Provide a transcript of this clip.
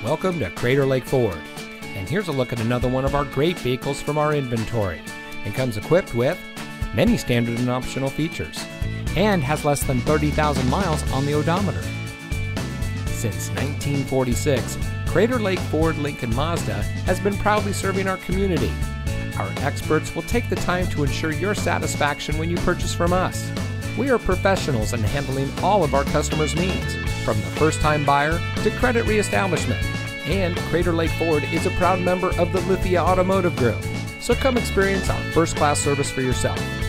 Welcome to Crater Lake Ford, and here's a look at another one of our great vehicles from our inventory. It comes equipped with many standard and optional features and has less than 30,000 miles on the odometer. Since 1946, Crater Lake Ford Lincoln Mazda has been proudly serving our community. Our experts will take the time to ensure your satisfaction when you purchase from us. We are professionals in handling all of our customers' needs, from the first-time buyer to credit reestablishment. And Crater Lake Ford is a proud member of the Lithia Automotive Group. So come experience our first-class service for yourself.